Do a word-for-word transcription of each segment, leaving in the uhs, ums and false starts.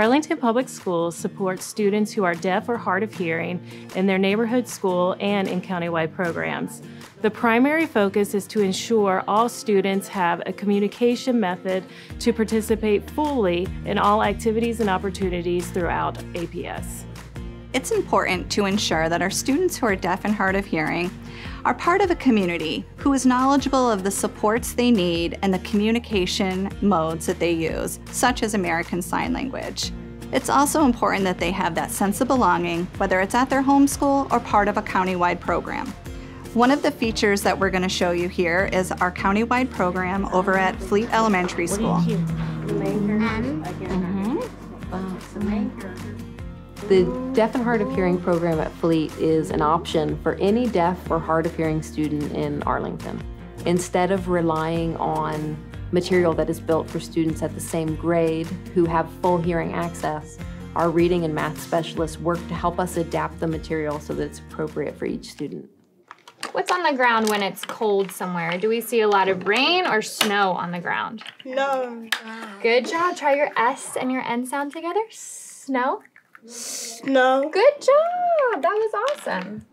Arlington Public Schools supports students who are deaf or hard of hearing in their neighborhood school and in countywide programs. The primary focus is to ensure all students have a communication method to participate fully in all activities and opportunities throughout A P S. It's important to ensure that our students who are deaf and hard of hearing are part of a community who is knowledgeable of the supports they need and the communication modes that they use, such as American Sign Language. It's also important that they have that sense of belonging, whether it's at their home school or part of a countywide program. One of the features that we're going to show you here is our countywide program over at Fleet Elementary School. The Deaf and Hard of Hearing program at Fleet is an option for any deaf or hard of hearing student in Arlington. Instead of relying on material that is built for students at the same grade who have full hearing access, our reading and math specialists work to help us adapt the material so that it's appropriate for each student. What's on the ground when it's cold somewhere? Do we see a lot of rain or snow on the ground? No. Good job. Try your S and your N sound together. Snow. No. Good job. That was awesome.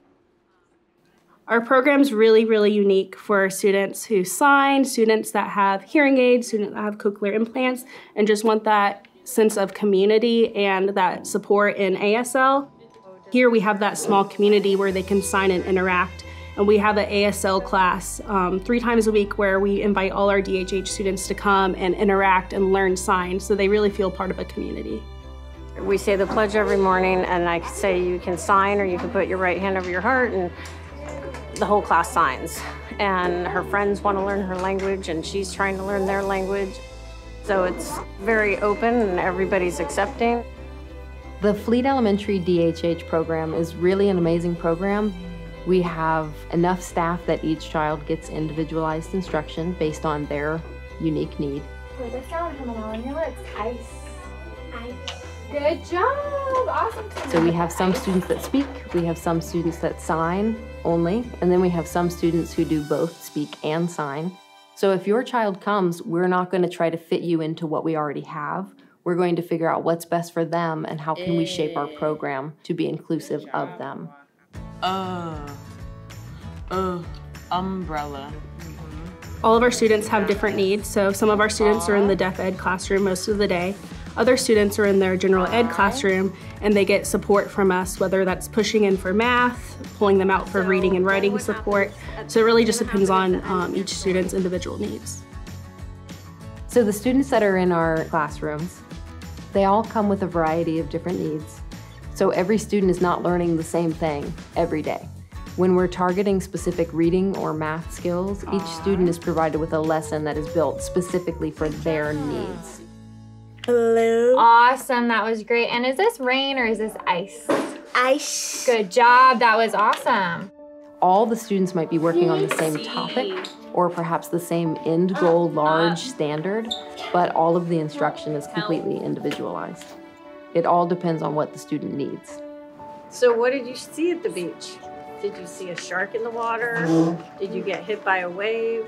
Our program's really, really unique for students who sign, students that have hearing aids, students that have cochlear implants, and just want that sense of community and that support in A S L. Here we have that small community where they can sign and interact. And we have an A S L class um, three times a week where we invite all our D H H students to come and interact and learn signs so they really feel part of a community. We say the pledge every morning, and I say you can sign or you can put your right hand over your heart, and the whole class signs. And her friends want to learn her language, and she's trying to learn their language. So it's very open and everybody's accepting. The Fleet Elementary D H H program is really an amazing program. We have enough staff that each child gets individualized instruction based on their unique need. With the sound coming out on your lips. Ice. Ice. Good job. Awesome. So we have some students that speak, we have some students that sign only, and then we have some students who do both speak and sign. So if your child comes, we're not going to try to fit you into what we already have. We're going to figure out what's best for them and how can we shape our program to be inclusive of them. Uh, uh, umbrella. All of our students have different needs, so some of our students are in the deaf ed classroom most of the day. Other students are in their general ed classroom and they get support from us, whether that's pushing in for math, pulling them out for reading and writing support. So it really just depends on um, each student's individual needs. So the students that are in our classrooms, they all come with a variety of different needs. So every student is not learning the same thing every day. When we're targeting specific reading or math skills, each student is provided with a lesson that is built specifically for their needs. Hello. Awesome. That was great. And is this rain or is this ice? Ice. Good job. That was awesome. All the students might be working on the same topic or perhaps the same end goal large standard, but all of the instruction is completely individualized. It all depends on what the student needs. So what did you see at the beach? Did you see a shark in the water? Did you get hit by a wave?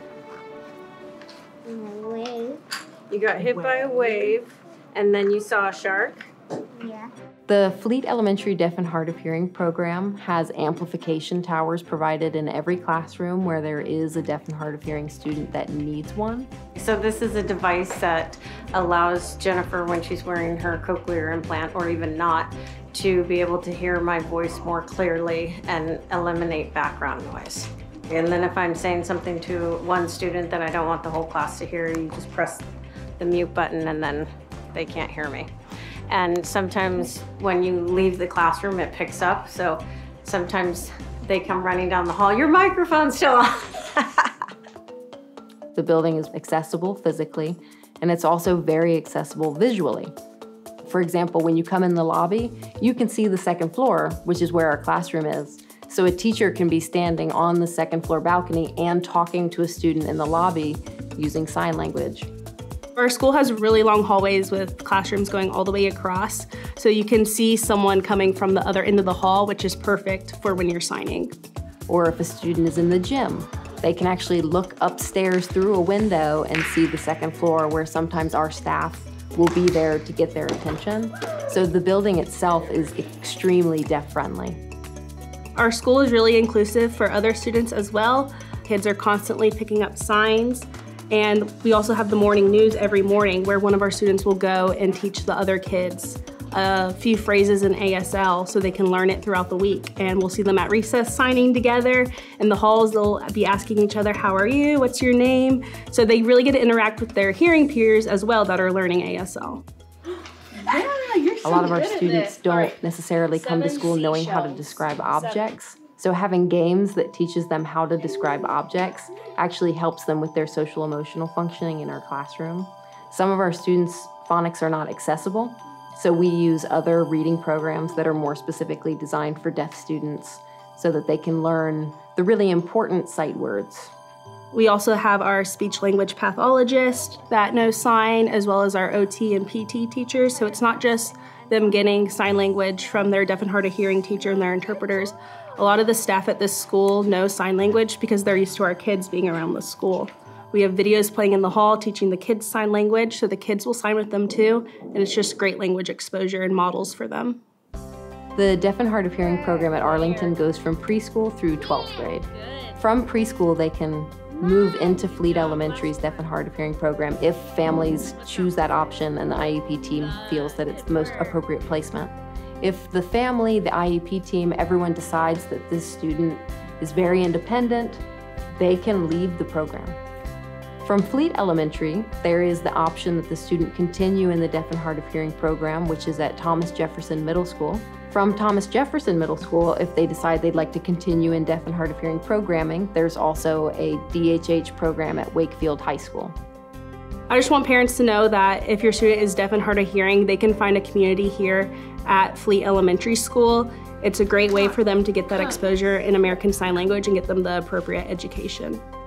Wave. You got hit by a wave, and then you saw a shark? Yeah. The Fleet Elementary Deaf and Hard of Hearing program has amplification towers provided in every classroom where there is a deaf and hard of hearing student that needs one. So this is a device that allows Jennifer, when she's wearing her cochlear implant, or even not, to be able to hear my voice more clearly and eliminate background noise. And then if I'm saying something to one student that I don't want the whole class to hear, you just press the mute button and then they can't hear me. And sometimes when you leave the classroom, it picks up. So sometimes they come running down the hall, your microphone's still on. The building is accessible physically, and it's also very accessible visually. For example, when you come in the lobby, you can see the second floor, which is where our classroom is. So a teacher can be standing on the second floor balcony and talking to a student in the lobby using sign language. Our school has really long hallways with classrooms going all the way across, so you can see someone coming from the other end of the hall, which is perfect for when you're signing. Or if a student is in the gym, they can actually look upstairs through a window and see the second floor where sometimes our staff will be there to get their attention. So the building itself is extremely deaf-friendly. Our school is really inclusive for other students as well. Kids are constantly picking up signs, and we also have the morning news every morning where one of our students will go and teach the other kids a few phrases in A S L so they can learn it throughout the week. And we'll see them at recess signing together. In the halls, they'll be asking each other, how are you? What's your name? So they really get to interact with their hearing peers as well that are learning A S L. Yeah, you're so A lot of our good at students this. don't Right. necessarily come to Seven school knowing how to seashells. describe Seven. objects. So having games that teaches them how to describe objects actually helps them with their social emotional functioning in our classroom. Some of our students' phonics are not accessible, so we use other reading programs that are more specifically designed for deaf students so that they can learn the really important sight words. We also have our speech language pathologist that knows sign, as well as our O T and P T teachers. So it's not just them getting sign language from their deaf and hard of hearing teacher and their interpreters. A lot of the staff at this school know sign language because they're used to our kids being around the school. We have videos playing in the hall teaching the kids sign language, so the kids will sign with them too, and it's just great language exposure and models for them. The Deaf and Hard of Hearing program at Arlington goes from preschool through twelfth grade. From preschool, they can move into Fleet Elementary's Deaf and Hard of Hearing program if families choose that option and the I E P team feels that it's the most appropriate placement. If the family, the I E P team, everyone decides that this student is very independent, they can leave the program. From Fleet Elementary, there is the option that the student continue in the Deaf and Hard of Hearing program, which is at Thomas Jefferson Middle School. From Thomas Jefferson Middle School, if they decide they'd like to continue in Deaf and Hard of Hearing programming, there's also a D H H program at Wakefield High School. I just want parents to know that if your student is deaf and hard of hearing, they can find a community here at Fleet Elementary School. It's a great way for them to get that exposure in American Sign Language and get them the appropriate education.